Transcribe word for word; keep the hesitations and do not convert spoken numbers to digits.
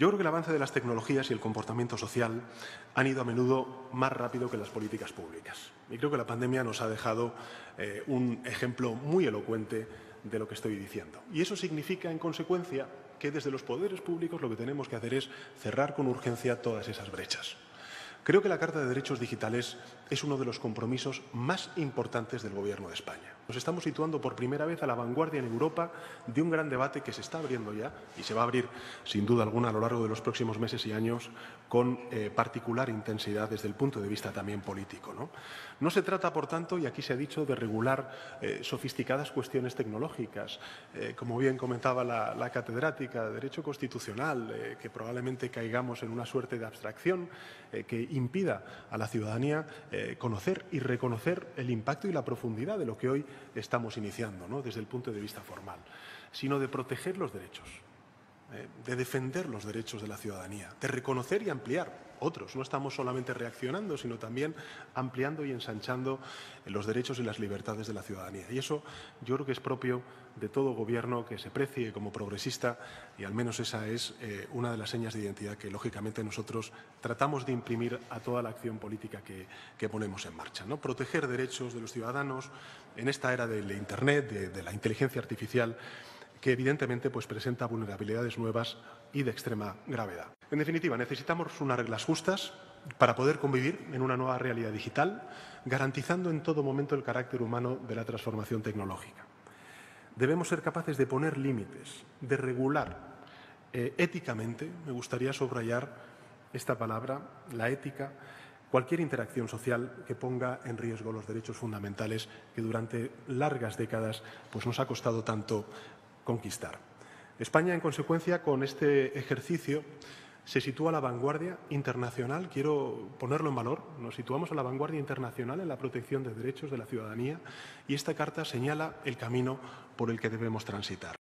Yo creo que el avance de las tecnologías y el comportamiento social han ido a menudo más rápido que las políticas públicas. Y creo que la pandemia nos ha dejado eh, un ejemplo muy elocuente de lo que estoy diciendo. Y eso significa, en consecuencia, que desde los poderes públicos lo que tenemos que hacer es cerrar con urgencia todas esas brechas. Creo que la Carta de Derechos Digitales es uno de los compromisos más importantes del Gobierno de España. Nos estamos situando por primera vez a la vanguardia en Europa de un gran debate que se está abriendo ya y se va a abrir, sin duda alguna, a lo largo de los próximos meses y años con eh, particular intensidad desde el punto de vista también político, ¿no? No se trata, por tanto, y aquí se ha dicho, de regular eh, sofisticadas cuestiones tecnológicas, eh, como bien comentaba la, la catedrática de Derecho Constitucional, eh, que probablemente caigamos en una suerte de abstracción eh, que impida a la ciudadanía eh, conocer y reconocer el impacto y la profundidad de lo que hoy estamos iniciando, ¿no?, desde el punto de vista formal, sino de proteger los derechos, eh, de defender los derechos de la ciudadanía, de reconocer y ampliar otros. No estamos solamente reaccionando, sino también ampliando y ensanchando los derechos y las libertades de la ciudadanía. Y eso yo creo que es propio de todo gobierno que se precie como progresista, y al menos esa es eh, una de las señas de identidad que, lógicamente, nosotros tratamos de imprimir a toda la acción política que, que ponemos en marcha, ¿no? Proteger derechos de los ciudadanos en esta era del Internet, de, de la inteligencia artificial, que evidentemente pues, presenta vulnerabilidades nuevas y de extrema gravedad. En definitiva, necesitamos unas reglas justas para poder convivir en una nueva realidad digital, garantizando en todo momento el carácter humano de la transformación tecnológica. Debemos ser capaces de poner límites, de regular eh, éticamente, me gustaría subrayar esta palabra, la ética, cualquier interacción social que ponga en riesgo los derechos fundamentales que durante largas décadas pues, nos ha costado tanto conquistar. España, en consecuencia, con este ejercicio se sitúa a la vanguardia internacional, quiero ponerlo en valor, nos situamos a la vanguardia internacional en la protección de derechos de la ciudadanía, y esta Carta señala el camino por el que debemos transitar.